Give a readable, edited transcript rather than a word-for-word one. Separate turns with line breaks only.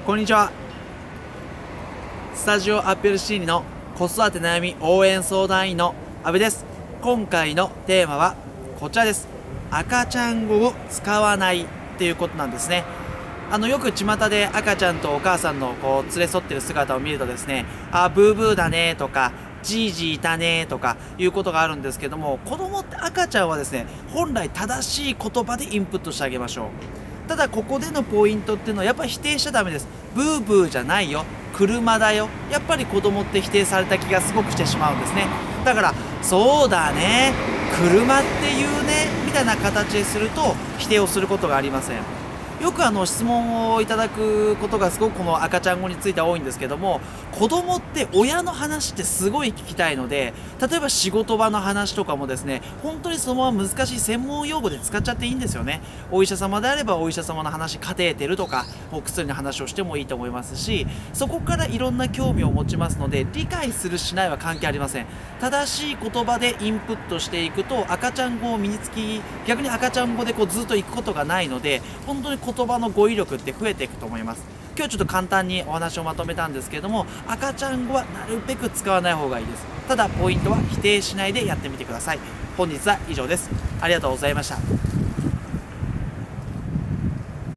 こんにちは。スタジオアッペルシーニの子育て悩み応援相談員の阿部です。今回のテーマはこちらです。赤ちゃん語を使わないっていうことなんですね。よく巷で赤ちゃんとお母さんの連れ添ってる姿を見るとですね、ブーブーだねとか、じーじーいたねとかいうことがあるんですけども、子供って赤ちゃんはですね、本来正しい言葉でインプットしてあげましょう。ただここでのポイントっていうのはやっぱり否定しちゃダメです。ブーブーじゃないよ、車だよ。やっぱり子供って否定された気がすごくしてしまうんですね。だからそうだね、車って言うねみたいな形ですると否定をすることがありません。よく質問をいただくことがすごくこの赤ちゃん語については多いんですけども、子供って親の話ってすごい聞きたいので、例えば仕事場の話とかもですね、本当にそのまま難しい専門用語で使っちゃっていいんですよね。お医者様であればお医者様の話、カテーテルとかお薬の話をしてもいいと思いますし、そこからいろんな興味を持ちますので、理解するしないは関係ありません。正しい言葉でインプットしていくと赤ちゃん語を身につき、逆に赤ちゃん語でずっと行くことがないので、本当に言葉の語彙力って増えていくと思います。今日ちょっと簡単にお話をまとめたんですけれども、赤ちゃん語はなるべく使わない方がいいです。ただポイントは否定しないでやってみてください。本日は以上です。ありがとうございました。